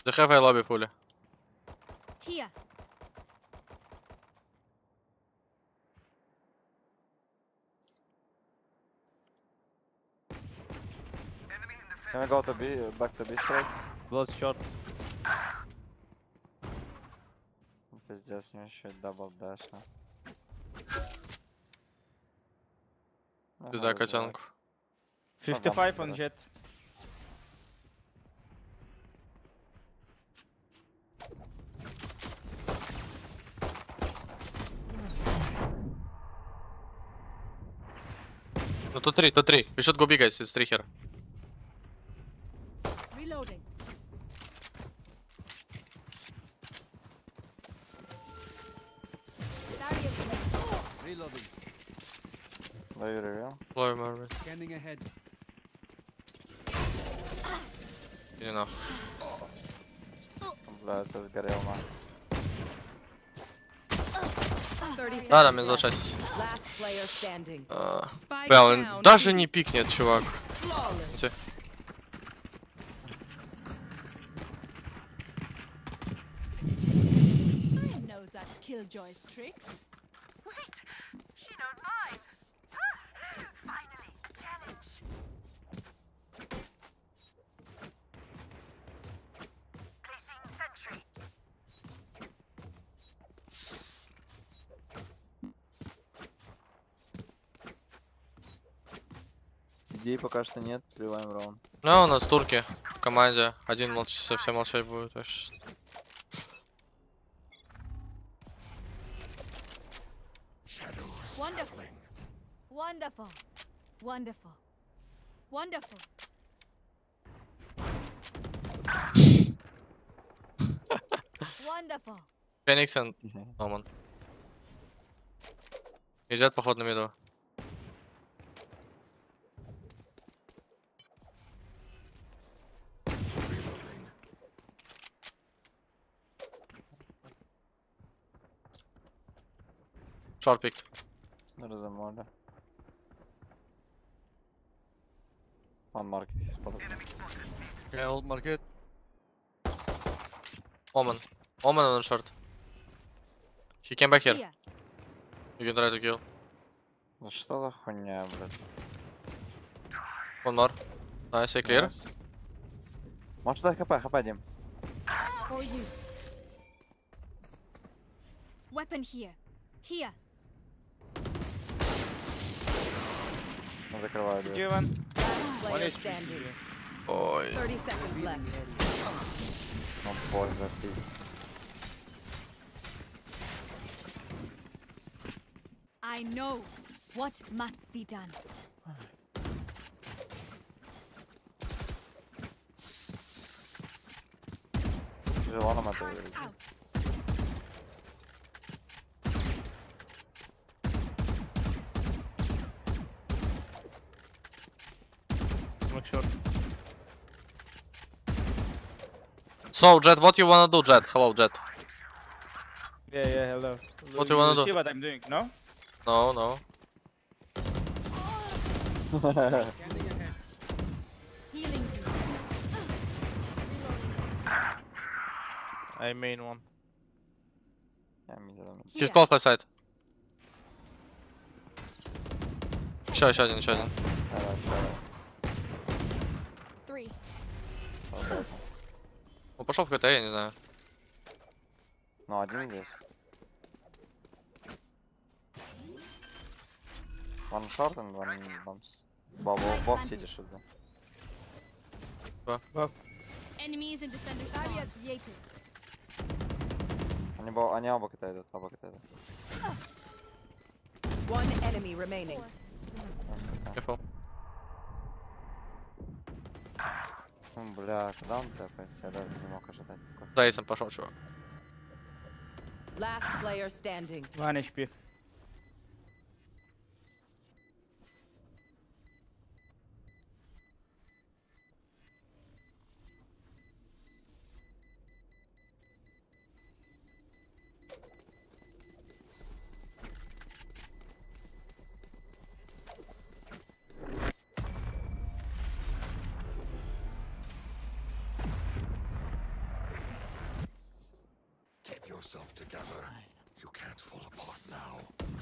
They have a lobby fully. Here. Can we go to B, back to B straight? Close short. Пиздец, мне еще дабл дэш. Пизда котенку. 55 on jet. No to 3, to 3. We should go big guys, it's 3 here. Reloading. Reloading. Do you reveal? Lobby Marvin. Scanning ahead. Иди нахуй. Бля, это сгорел на. 30 Да, да, seconds минус left. 26. Last player standing. Spike Бля, он down. даже не пикнет, чувак. Flawless. I know that Killjoy's tricks. Wait, she knows mine. Finally, a challenge. Placing sentry. Идей пока что нет, сливаем раунд. Ну, у нас турки в команде. Один совсем молчать будет. вообще. Wonderful. Wonderful. Wonderful. Wonderful. Wonderful. Феникс и Номан. И Джет, походу, на миду. Short picked. Разомоли. One market is spotted. Yeah, old market. Omen. Omen on short. He came back here. Here. You can try to kill. Ну что за хуйня, блядь? One more. Nice, clear. Nice. Можешь дать хп, Дим? For you. Weapon here. Here. Я закрываю дверь. G1. Last One player HP. standing. Ой. 30 seconds left. Ну, позже, ты. I know what must be done. Желаном это верить. Out. Smoke short. So, Jet, what you wanna do, Jet? Hello, Jet. Yeah, yeah, hello. What do you wanna do? See what I'm doing, no? No, no. Scanning ahead. Healing you. Reloading. I main one. Я мидером. He's Here. close left side. Еще один, еще один. Давай, вставай. 3. Давай. Ну, пошел в КТ, я не знаю. Ну, один здесь. One short and one bombs. Bob city should be. Enemies and defenders. Barrier created. Они оба КТ идут, One enemy remaining. Careful. Бля, куда он тэпается? Я даже не мог ожидать. За эйсом пошел, чувак. Last player standing. 1 HP. yourself together. You can't fall apart now.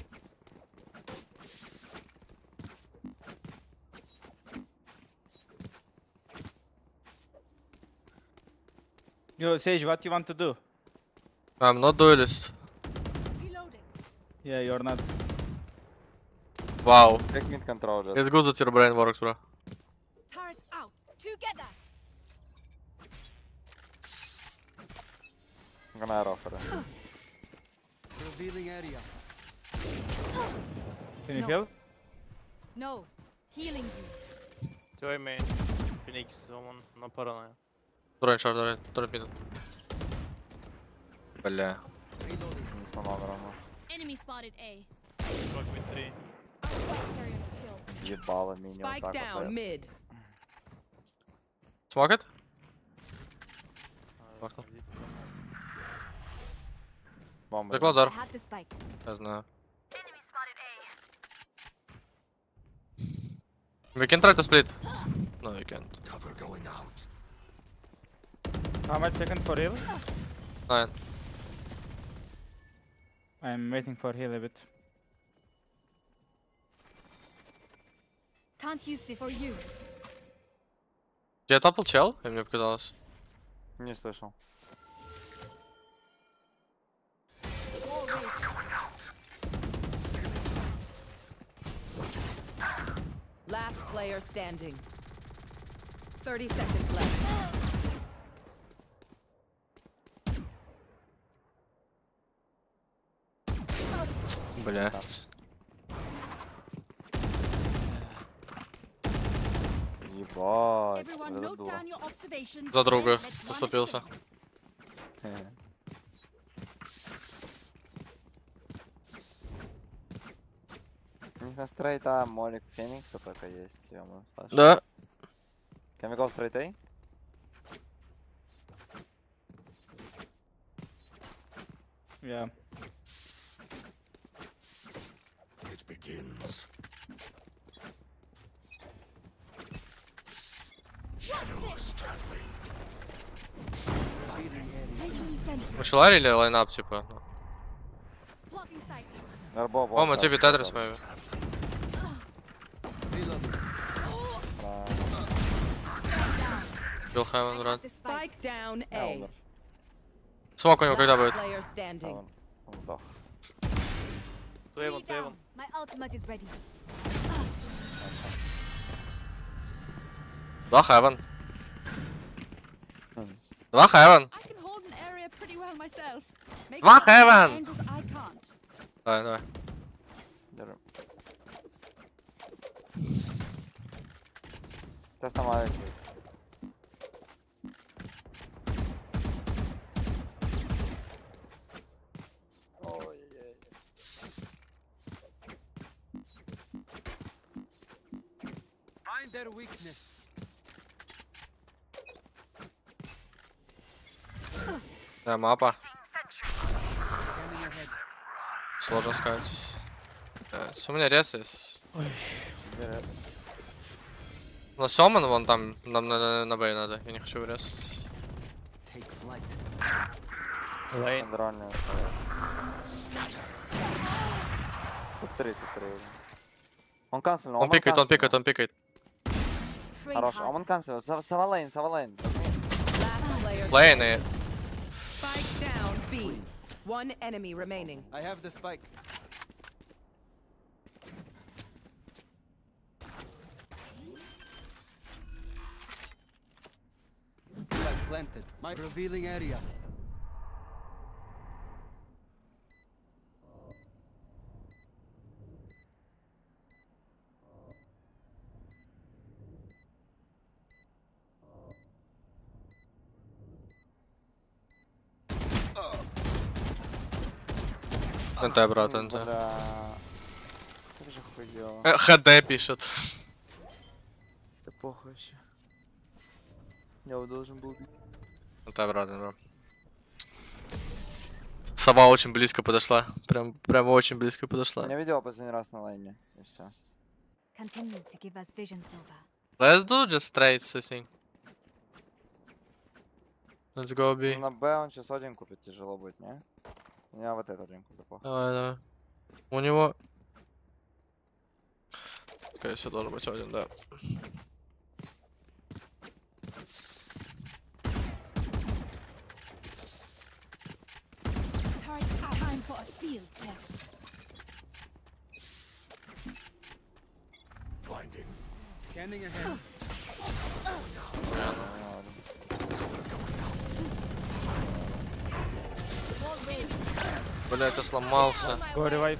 Yo, Sage, what you want to do? I'm not duelist. Reloading. Yeah, you're not. Wow. Take mid control just. It's good that your brain works, bro. Turret out. Together. I'm gonna arrow for it. Revealing area. Can you No. heal? No. Healing you. 2 A main. Phoenix, someone, no paranoia. Turret short, turret mid. Бля. Reloading. Не сломал равно. Enemy spotted A. Fuck with 3. Spike carriers killed. Ебало мини вот Spike так down вот. mid. Smoke it? Окно. Бомба. Стекло I дар. have the spike. Я знаю. Enemy spotted A. We can try to split. No, we can't. Cover going out. How much second for heal? 9. I'm waiting for heal a bit. Can't use this for you. Где топл чел? И мне показалось. Не слышал. Wall raised. Last player standing. 30 seconds left. Блять. Ебать. Everyone вот это note дуло. down your observations. За друга. and let's run it Заступился. together. У них на стрейт А молик Феникса только есть. Ё-моё, Саша. Да. Can we go straight A? Yeah. It begins. Shadows traveling. Revealing area. Placing sentry. Мы шеларили лайнап, типа. Blocking sight. Гарбо, О, мы тебе Тетрис мои. Reloading. Да. Бил Хайвен, брат. The spike. Spike down A. Элдер. Смок у него когда Last будет? player Да, standing. он вдох. 2 Three 1, 2 1. down. My ultimate is ready. Два Хайвен. Хм. Два Хайвен. I can hold an area pretty well myself. Make Два sure at heaven. angles I can't. Давай, давай. Держи. Сейчас там маленький. Ой-ой-ой. Find their weakness. Да, мапа. Scanning ahead. Сложно сказать. У меня рез есть. Интересно. Но Сёман вон там, нам на Б надо. Я не хочу резать. Take flight. Lane. Контрольный. Тут три уже. Он канцельнул. Он пикает, он пикает, канцельнул. он пикает. Train Хорош. hard. Он канцелил. Савалейн, Савалейн. Last player Лейн и... Spike down B. One enemy remaining. I have the spike. Flag planted. My revealing area. НТ, брат, НТ. Бля. Как же хуёво. ХД пишет. Да похуй вообще. Я его должен был убить. НТ, брат, НТ. Сова очень близко подошла. Прям очень близко подошла. Я видел последний раз на лайне. И все. Continue to give us vision, Silva. Let's do just trades, I think. Let's go B. На Б он сейчас один купит, тяжело будет, не? Я вот этот один куплю, плохо. Давай, давай. У него... Скорее всего, должен быть один, да. Time for a field test. Blinding. Scanning ahead. Блять, я сломался. Go revive.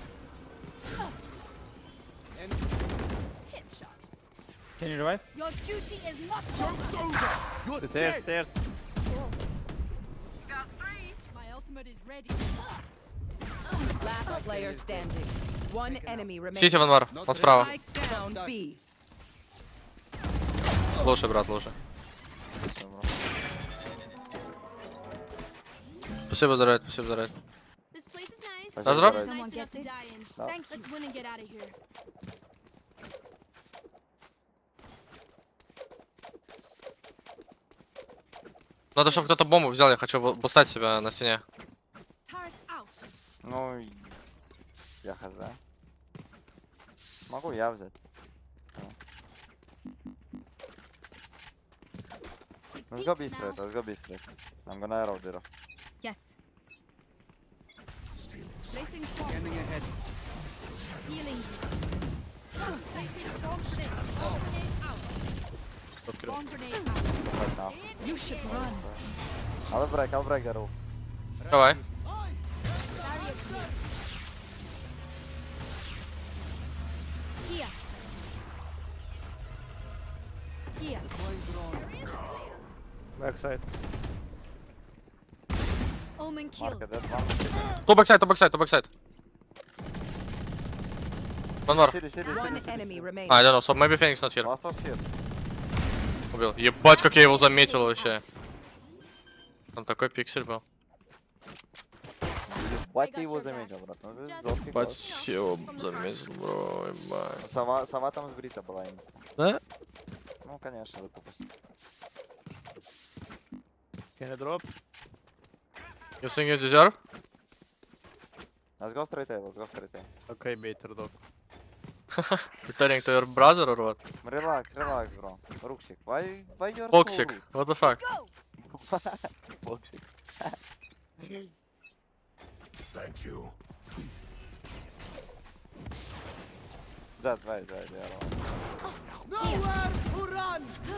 Headshot. Can you revive? Your duty is not over. The stairs. My ultimate is ready. Last player standing. One enemy remaining. Сити ванвар, он справа. Spike down B. Лучше, брат, лучше. Спасибо за рейд, спасибо за рейд. This place is nice. Спасибо Azra? за рейд. Someone get this? No. Thanks. Let's win and get out of here. Надо, чтобы кто-то бомбу взял, я хочу бустать себя на стене. Turret out. Ну, я хз. Могу я взять. Let's go B straight, let's go B straight. I'm gonna arrow there. Yes. Placing Scanning swarm. ahead. Healing. Placing swarm grenade. Swarm grenade out. Swarm grenade out. Right now. You should run. I'll break the roof. Давай. Barrier clear. Here. Here. Deploying drone. Backside. Omen killed. Market that one. То бэксайд, то бэксайд, то бэксайд. Ванвар. One enemy remaining. I don't know, so maybe Phoenix not here. Last was here. Убил. Ебать, как я его заметил вообще. Там такой пиксель был. Ебать ты его заметил, брат. Ну ты жёсткий Ебать, класс. его заметил, бро, ебать. Сова там сбрита была инста. Да? Ну, конечно, это тупость. Can you drop? You think you deserve? Let's go straight A, let's go straight A. Okay, better dog. Returning to your brother or what? Relax, bro. Руксик, why you're Toxic, so what the fuck? Go. Toxic. Thank you. Да, давай, arrow. Nowhere to run.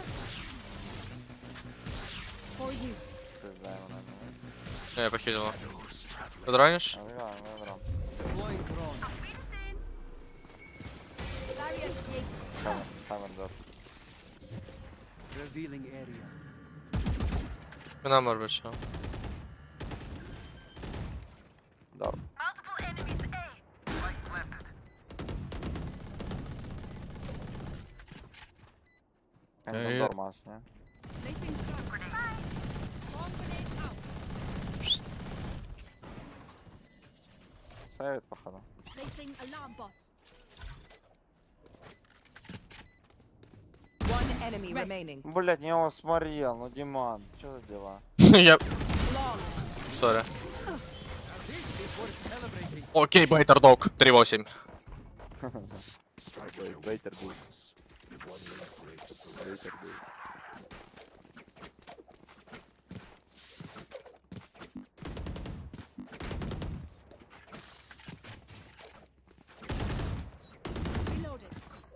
For you. Пизда его, наверное. Я похилил его. Подранишь? Наверное. Deploying drone. Barrier created. Hammer drop. Revealing area. Спина может быть, что? Door. Multiple enemies A. Spike planted. Они door mass, не? Placing swarm grenade. Swarm grenade out. Ставит, походу. Placing alarm bot. One enemy remaining. Блять, не его смотрел, ну Диман, что за дела? Я... Long. Сори. Окей, Бейтер Дог, 3-8. Бейтер был. If one link breaks the Бейтер был. Reloaded.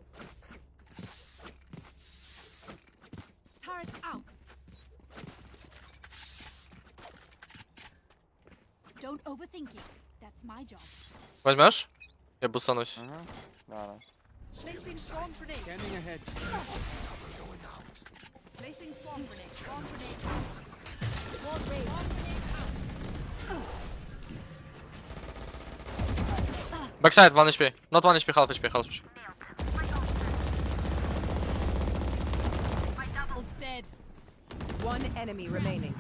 Turret out. Don't overthink it. That's my job. Возьмешь? Я бустанусь. Да. Placing swarm grenade. Scanning ahead. Placing swarm grenade. Swarm grenade out. Swarm grenade. Swarm grenade out. Backside, 1 HP. Not 1 HP, half HP, half HP. Double's dead. One enemy remaining.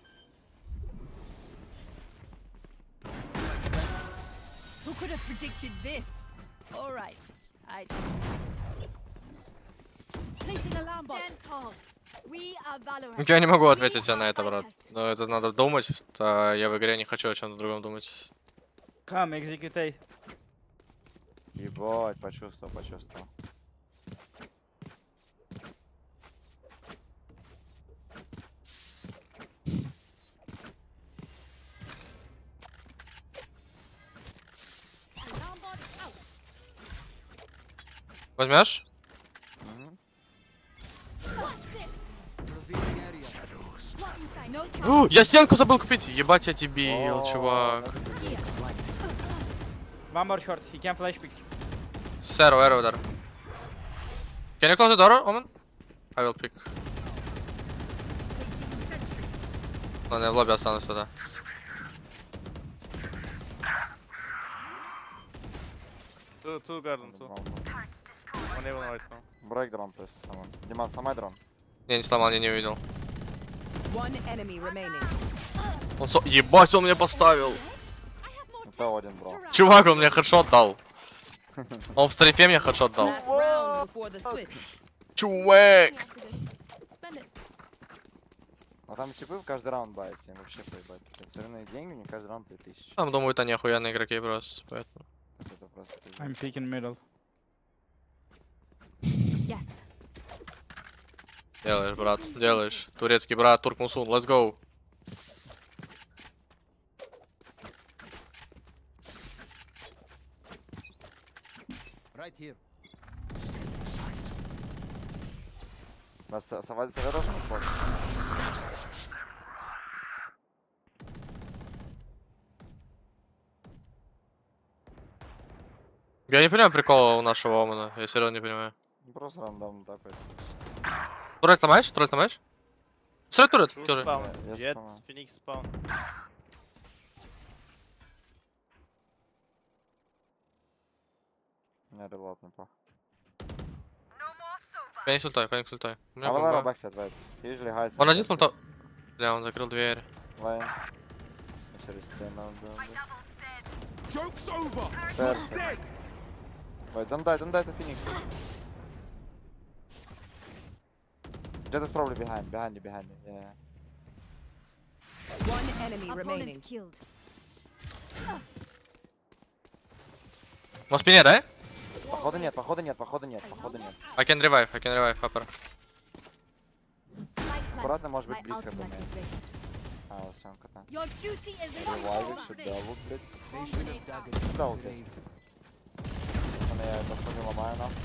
Who could have predicted this? All right. I did. Placing alarm bot. Stand tall. We are Valorant. Ничего я не могу We ответить тебе are на это, брат. fighters. Но это надо думать. А я в игре не хочу о чем-то другом думать. Come, execute A. Ебать, почувствовал. Alarm bot out. Возьмешь? Мгм. What's this? Revealing area. What inside? No charge. Я стенку забыл купить. Ебать, я дебил, О, чувак. Here. One more short. He can flash pick. Zero, arrow there. Can you close the door, Omen? I will pick. Ладно, я в лобби останусь тогда. Two garden, two. One even right now. Break дрон, то есть самон. Диман, сломай дрон. Не сломал, я не увидел. One enemy remaining. Ебать, он мне поставил. I have more Это один, бро. to run. Чувак, он мне хедшот дал. Он в стрейфе мне хедшот дал. Last round before the switch. Чувак. After this. Spend it. А там типы в каждый раунд баются, им вообще поебать. Взрывные деньги, не каждый раунд 3000. Там думают, они охуенные игроки просто, поэтому. Это просто пиздец. I'm picking middle. Yes. Делаешь, брат, делаешь. Турецкий брат, Туркмусун, let's go. Right here. Вас советошка хочешь? Я не понимаю прикола у нашего Омана, я серьезно не понимаю. Просто рандомно такой. Турет ломаешь? Турет ломаешь? Стой, турет, Two тоже. spawn. Yes, Jet, someone. Phoenix spawn. Не, релот не пах. Феникс ультай. У меня А бомба. Valero backside, wait. Usually hides. Он один планта... Бля, он закрыл дверь. Lane. Через стену. Joke's over. Перси. Dead. Wait, don't die to Phoenix. Jet is probably behind you, yeah. One enemy remaining. Opponent killed. На спине, да? Походу нет. I can revive, upper. Light Аккуратно, plant. может быть, My близко ultimate думаю. is ready. А, вот всё, кота. Your duty is not Ревайвик, over. шедевр, блядь. They should have dug it. Куда вот Grave. здесь? Пацаны, я это хуйню ломаю, на.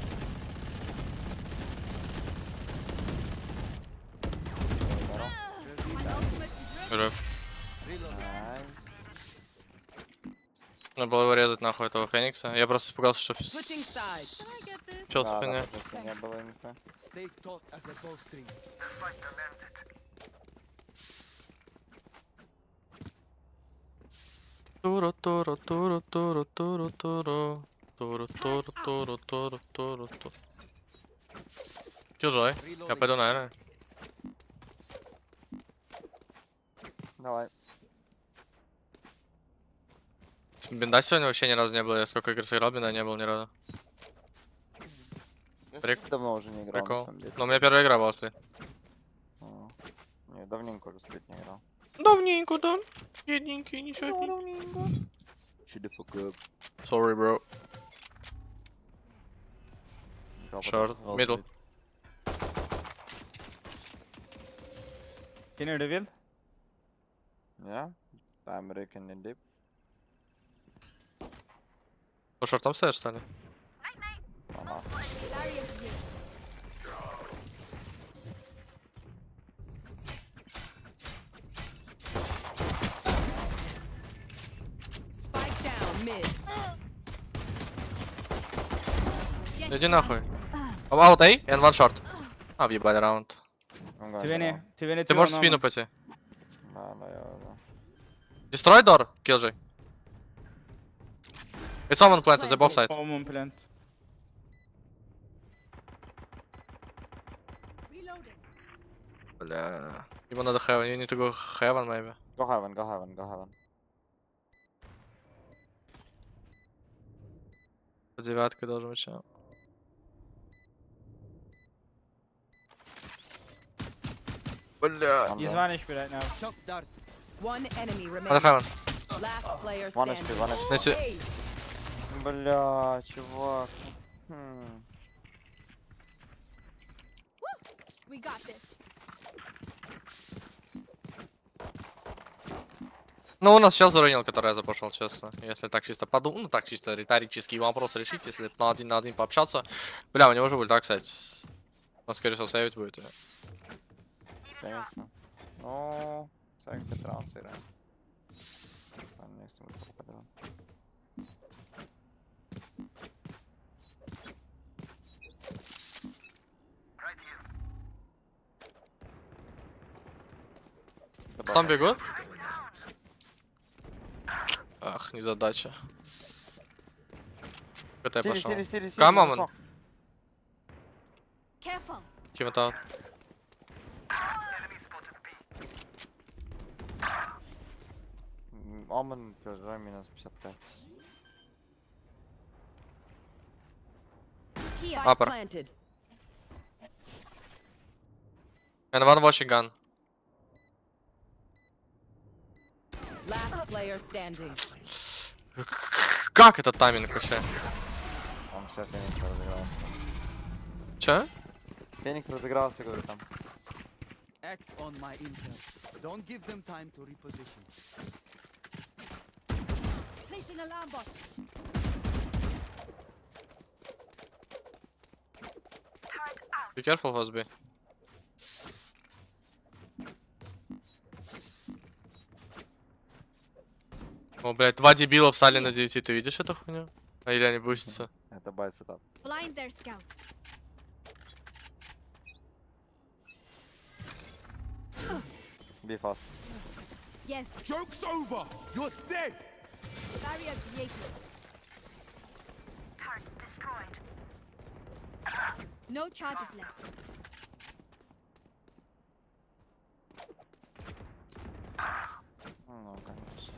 My ultimate is ready. Жив. Reload. Найс. Надо было его резать нахуй этого Феникса. Я просто испугался, что... Switching sides. Can I get this? Чел в Да, спине. просто не было инфы. Stay taut as a bowstring. Туру. Чужой. Я пойду, наверное. Давай. Бинда сегодня вообще ни разу не было. Я сколько игр сыграл, бинда не было ни разу. Прик- Давно уже не играл, на Прикол. самом деле. Но у меня первая игра была сплит. А. Не, давненько уже сплит не играл. Давненько, да? Бедненький, ничего. Shut the fuck up. Sorry, bro. Играл Short, потом. middle. Can you reveal? Yeah? I'm Rick in deep. По шортам стоишь, что ли? Ага. Barrier here. Spike down mid. Иди нахуй. Out A and one short. А, въебали раунд. I'm going Твени, down. Твени, Ты можешь в спину пойти. Да, да. Destroy door, Killjoy. It's someone planted, they both side. Common plant. Reloading. Бля. Ему надо heaven, you need to go heaven, maybe. Go heaven. По девятке должен быть чел. Бля. He's one HP right now. Shock dart. One enemy Under remaining. heaven. Last player One standing. HP, one HP. Nice. Hey, Бля, чувак. We got this. Ну, у нас сейчас заронил, который я запошел, честно. Если так чисто подумать, ну так чисто риторический вопрос решить, если на один пообщаться. Бля, у него уже будет, так сказать. Он, скорее всего, сейвить будет. Конечно. Ну, сайк транс играем. Там не с ним попадал. Там бегут? Ах, незадача. КТ пошел. Come on. Careful. Team it out. Omen, PJ минус 55. Here. Upper. planted. And one washing gun. Last player standing. Как этот тайминг вообще? Он все, Феникс разыгрался. Че? Феникс разыгрался, говорю, там. Act on my intel. Don't give them time to reposition. Placing alarm bot. Be careful, Hosby. О, блядь, два дебила встали на 9, ты видишь эту хуйню? А или они бустятся? Это байт сетап. Blind their scout. Be fast. Yes. Joke's over. You're dead. Barrier created. No charges left. Ну, конечно.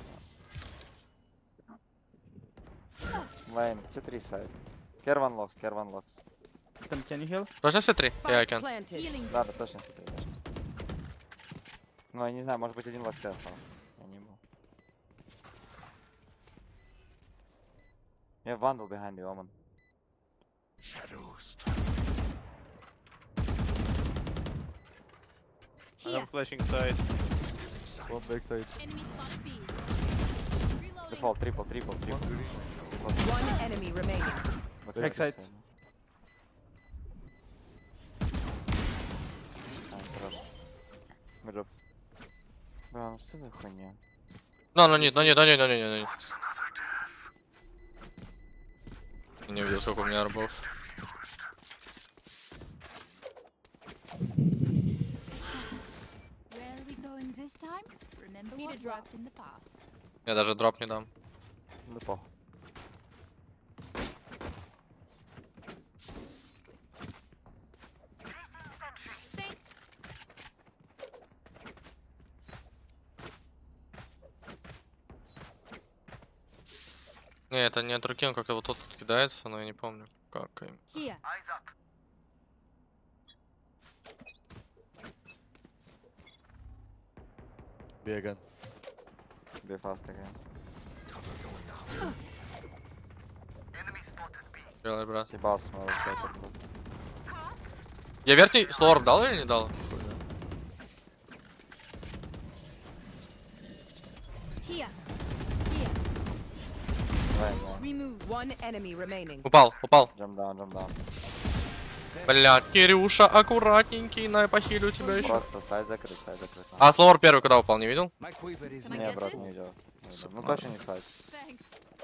Лейн, C3 сайд. Керван локс. Can you heal? Точно все три? Yeah, I Spike can. planted. Healing. Да, точно C3. Да, сейчас. Ну, я не знаю, может быть один в локсе остался. Я не был. Я вандал behind you, Omen. Shadows. Here. I'm flashing side. One backside. Enemy spotted B. Reloading. Default, triple. One enemy remaining. Backside. Миджоп. Бля, ну что за хуйня? No, нет. Я не видел, сколько у меня рабов. Where are we going this time? Remember what worked in the past. Я даже дроп не дам. Ну похуй. Thanks. Не, это не от руки, он как-то вот тут кидается, но я не помню, как им. Here. Беган. Be fast again. Делай, брат. Съебался моего сета, блядь. Я верхний слорм дал или не дал? Here. Here. Лейн, да. Remove. One enemy remaining. Упал. Jump down. Блядь, Кирюша, аккуратненький, на похилю тебя еще. Просто сайд закрыт. А слор первый куда упал, не видел? My quiver is Can I Не, get брат, this? не идет. Сука. Ну точно не сайд. Thanks.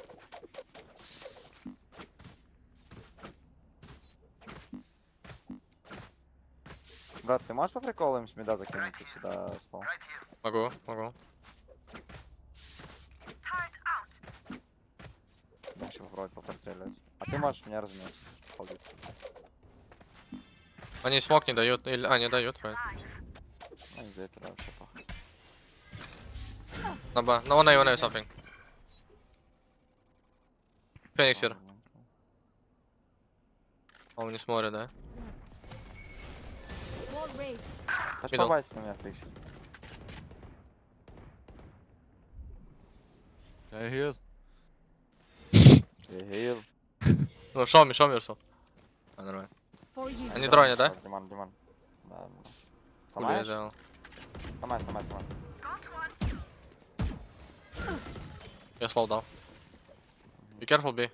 Брат, ты можешь по приколу им с мида закинуть сюда слов? Могу. Еще попробовать попростреливать. А ты можешь меня разменять. Холдить. Они смог не дают, или... А, не дают, right. Ну, из-за этого вообще похуй. На Б. No, one A, something. Феникс here. Он не смотрит, да? Wall raised. Хочешь Middle. побачить на меня, Пикси? I heal. Я heal. Ну, show me yourself. А, нормально. For you. Они дронят, да? Диман. Да. Хули я Сломаешь? сделал. Сломай. Я slow down. Be careful, B.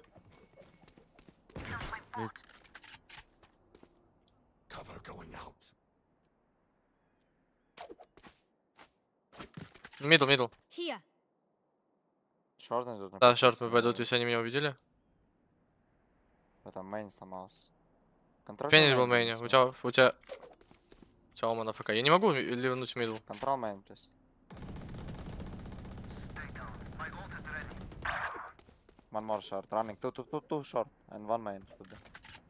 Cover going out. Middle. Here. Шорт идут. Да, черт, мы пойдут, если они меня увидели. Там мейн сломался. Контроль. Феникс был мейне. У тебя ома на ФК. Я не могу ливнуть мидл. Контрол мейн, плюс. One more short, running. Two short, and one main. Should be.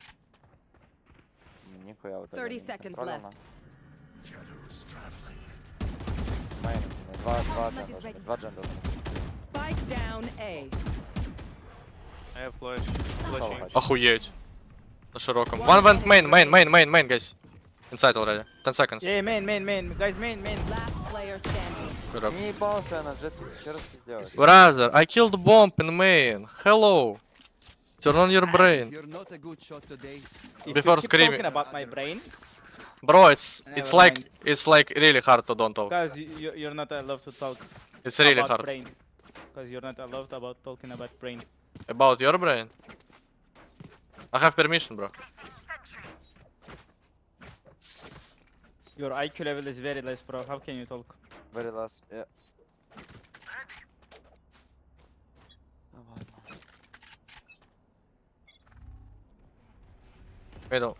Нихуя вот это. 30 seconds left. Shadows traveling. Main. Два джендера. Spike down A. I have flash. Flashing. Охуеть. На широком. One went main, guys. Inside already. 10 seconds. Yeah, main. Guys, main. Last player standing. Good up. Не ебался я на джет. Еще раз сделать. Brother, I killed bomb in main. Hello. Turn on your brain. You're not a good shot today. If Before you keep screaming. talking about my brain, Bro, it's Never like really hard to don't talk. because you're not allowed to talk It's really about hard. brain. Because you're not allowed about talking about brain. About your brain? I have permission, bro. Your IQ level is very less, bro. How can you talk? Very last, yeah. Middle.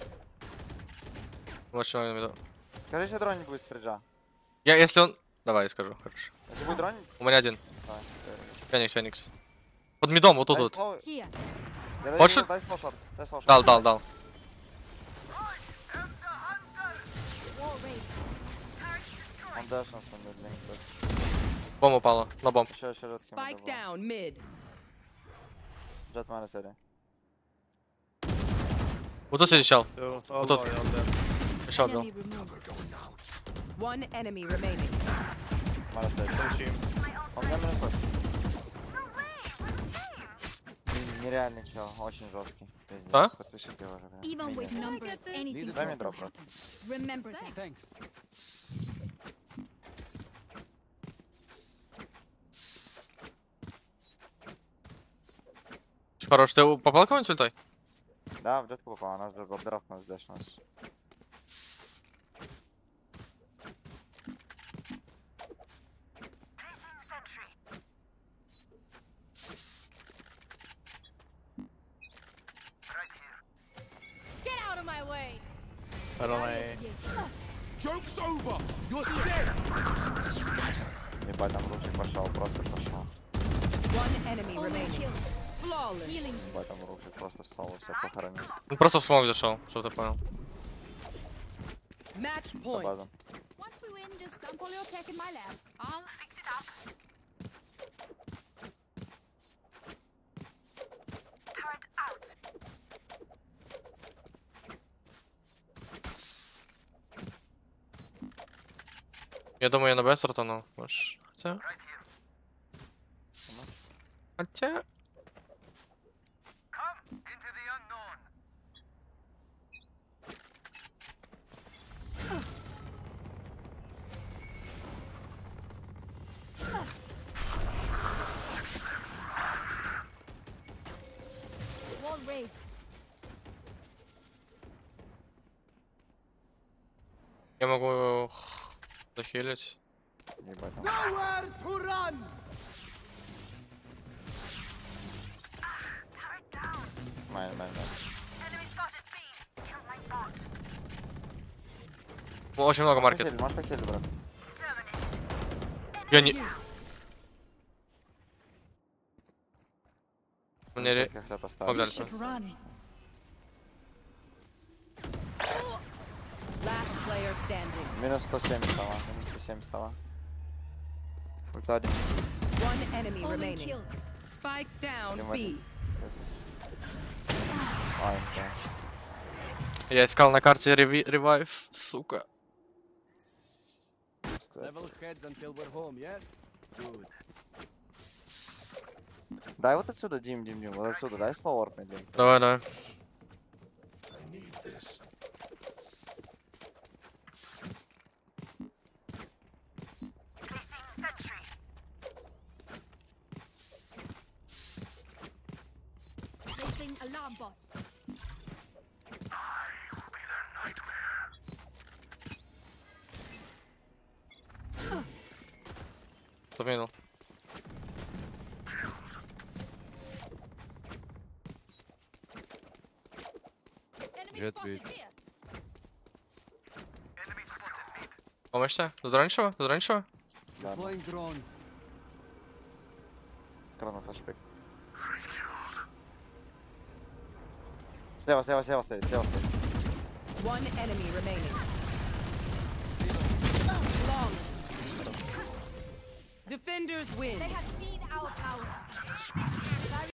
Вот что middle. Скажи, если дронить будет с фриджа. Если он... Давай, я скажу, хорошо. Если будет дронить, У меня один. давай. Феникс. Под мидом, вот тут вот. Here. Хочешь? Дай слоу шорт. Дал. Wall raised. Он дэшнулся, блин. Бомба упала. На бомб. Еще жесткий. Spike down mid. Джет майнус серия. Вот тут сидит чел. So, Вот тут. all there. Еще отбил. Enemy removed. Cover going out. One enemy remaining. Майнус серия. Flash him. Он мне минус точно. Нереальный чел, очень жесткий. Пиздец. А? Подпишите его же. Even with numbers, anything Дай мне can дроп, still брат. happen. Remember that. Thanks. Хорош, ты попал кого-нибудь ультой? Да, в джет попал, она же голдеров нас дэшнулась. Get out of my way. Joke's over. You're dead. Ебать, там ручик пошел, просто пошел. One enemy Only remaining. kill. Flawless. Healing. Ебать, там ручик просто в салу все похоронил. Он просто в смог зашел, чтобы ты понял. Match По point. базам. Once we win, just dump all your tech in my lab. I'll fix it up. Turret out. Я думаю, я на Б стартанул. Может, хотя... Хотя... Into the unknown. Wall raised. Я могу захилить. Ебать, там. Nowhere to run! Turret down. Майн. Enemy spotted B. Kill my bot. Ну, очень много маркет. Можешь похилить, брат. Terminate. Я не... Мне ре... Как я поставил. Погнали. Run. Last player standing. Минус 170 сова. Минус 170 сова. Ульта один. One enemy Only remaining. kill. Spike down Game B. Ай, да. Я искал на карте ревайв, сука. сказать. Level heads until we're home, yes? Good. Дай вот отсюда, Дим, вот отсюда, дай слово Дим. Давай, давай. I need this. Placing sentry. Placing alarm bot. Запомнил. Enemy Jet spotted B. here. Enemy spotted mid. Помощься? Задранчиво? Задранчиво? Да, Deploying drone. крана флешбэк. Слева стоит. One enemy remaining. Long. Defenders win. They have seen our power.